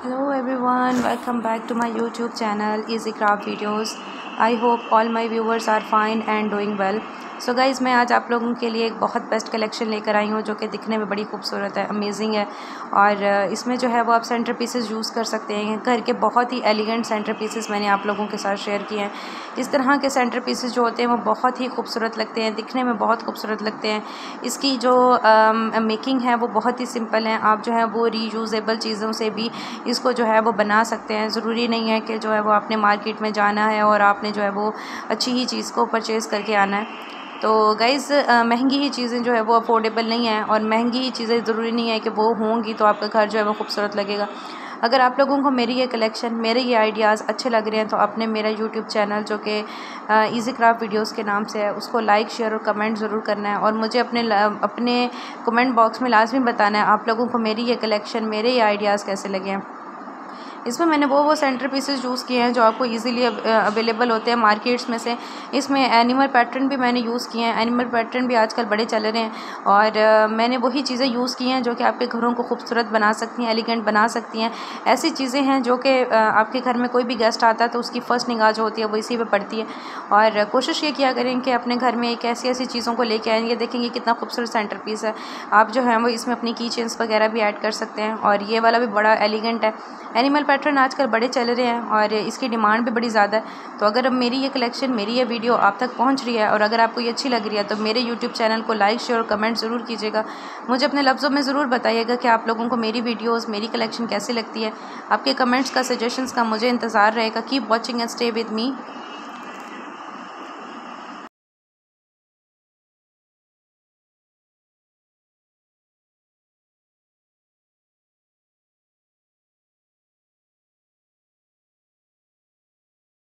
Hello everyone, welcome back to my YouTube channel Easy Craft Videos. I hope all my viewers are fine and doing well. So guys मैं आज आप लोगों के लिए एक बहुत बेस्ट कलेक्शन लेकर आई हूँ जो कि दिखने में बड़ी खूबसूरत है, अमेजिंग है। और इसमें जो है वो आप सेंटर पीसेस यूज़ कर सकते हैं। घर के बहुत ही एलिगेंट सेंटर पीसेस मैंने आप लोगों के साथ शेयर किए हैं। इस तरह के सेंटर पीसेस जो होते हैं वो बहुत ही खूबसूरत लगते हैं, दिखने में बहुत खूबसूरत लगते हैं। इसकी जो मेकिंग है वो बहुत ही सिंपल है। आप जो है वो रीयूजेबल चीज़ों से भी इसको जो है वो बना सकते हैं। ज़रूरी नहीं है कि जो है वो आपने मार्केट में जाना है और आपने जो है वो अच्छी ही चीज़ को परचेज़ करके आना है। तो गाइज़ महंगी ही चीज़ें जो है वो अफोर्डेबल नहीं है, और महंगी ही चीज़ें ज़रूरी नहीं है कि वो होंगी तो आपका घर जो है वो खूबसूरत लगेगा। अगर आप लोगों को मेरी ये कलेक्शन, मेरे ये आइडियाज़ अच्छे लग रहे हैं तो आपने मेरा यूट्यूब चैनल जो कि ईज़ी क्राफ्ट वीडियोस के नाम से है उसको लाइक, शेयर और कमेंट ज़रूर करना है। और मुझे अपने कमेंट बॉक्स में लाजमी बताना है आप लोगों को मेरी ये कलेक्शन, मेरे ये आइडियाज़ कैसे लगे हैं। इसमें मैंने वो सेंटर पीसेस यूज़ किए हैं जो आपको इजीली अवेलेबल होते हैं मार्केट्स में से। इसमें एनिमल पैटर्न भी मैंने यूज़ किए हैं। एनिमल पैटर्न भी आजकल बड़े चल रहे हैं, और मैंने वही चीज़ें यूज़ की हैं जो कि आपके घरों को खूबसूरत बना सकती हैं, एलिगेंट बना सकती हैं। ऐसी चीज़ें हैं जो कि आपके घर में कोई भी गेस्ट आता है तो उसकी फ़र्स्ट निगाह जो होती है वो इसी पे पड़ती है। और कोशिश ये किया करें कि अपने घर में एक ऐसी ऐसी चीज़ों को लेके आएंगे, देखेंगे कितना खूबसूरत सेंटर पीस है। आप जो है वो इसमें अपनी की चेन्स वगैरह भी ऐड कर सकते हैं। और ये वाला भी बड़ा एलिगेंट है। एनिमल पैटर्न आजकल बड़े चल रहे हैं और इसकी डिमांड भी बड़ी ज़्यादा है। तो अगर अब मेरी ये कलेक्शन, मेरी ये वीडियो आप तक पहुंच रही है और अगर आपको ये अच्छी लग रही है तो मेरे यूट्यूब चैनल को लाइक, शेयर और कमेंट ज़रूर कीजिएगा। मुझे अपने लफ्ज़ों में ज़रूर बताइएगा कि आप लोगों को मेरी वीडियोज़, मेरी कलेक्शन कैसी लगती है। आपके कमेंट्स का, सजेशंस का मुझे इंतज़ार रहेगा। Keep watching and stay with me.